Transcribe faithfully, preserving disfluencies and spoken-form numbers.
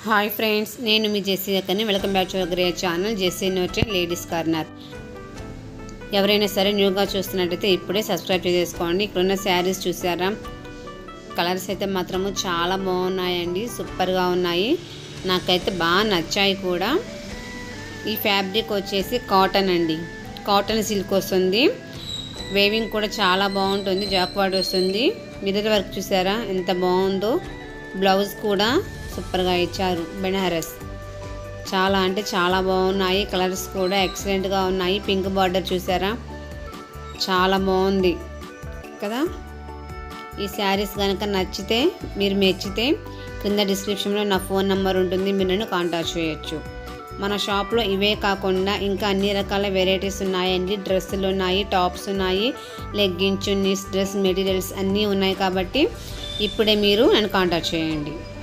Hi friends, నేను మీ జెస్సీ అక్కని. Welcome back to our channel Jessie నోటెన్ లేడీస్ కార్నర్. ఎవరైనా సరే న్యూగా చూస్తున్నట్టయితే ఇప్పుడే సబ్స్క్రైబ్ చేసుకోండి. ఇక్కడున్న శారీస్ చూసారా, కలర్స్ అయితే మాత్రము చాలా బాగున్నాయండి, సూపర్గా ఉన్నాయి. నాకైతే బాగా నచ్చాయి కూడా. ఈ ఫ్యాబ్రిక్ వచ్చేసి కాటన్ అండి, కాటన్ సిల్క్ వస్తుంది. వేవింగ్ కూడా చాలా బాగుంటుంది, జాక్వార్డ్ వస్తుంది. మిర్రర్ వర్క్ చూసారా ఎంత బాగుందో. బ్లౌజ్ కూడా సూపర్గా ఇచ్చారు, బెనారస్. చాలా అంటే చాలా బాగున్నాయి. కలర్స్ కూడా ఎక్సలెంట్గా ఉన్నాయి. పింక్ బార్డర్ చూసారా, చాలా బాగుంది కదా. ఈ శారీస్ కనుక నచ్చితే, మీరు మెచ్చితే కింద డిస్క్రిప్షన్లో నా ఫోన్ నెంబర్ ఉంటుంది, మీరు నన్ను కాంటాక్ట్ చేయొచ్చు. మన షాప్లో ఇవే కాకుండా ఇంకా అన్ని రకాల వెరైటీస్ ఉన్నాయండి. డ్రెస్సులు ఉన్నాయి, టాప్స్ ఉన్నాయి, లెగ్గిన్స్, చున్నీస్, డ్రెస్ మెటీరియల్స్ అన్నీ ఉన్నాయి. కాబట్టి ఇప్పుడే మీరు నన్ను కాంటాక్ట్ చేయండి.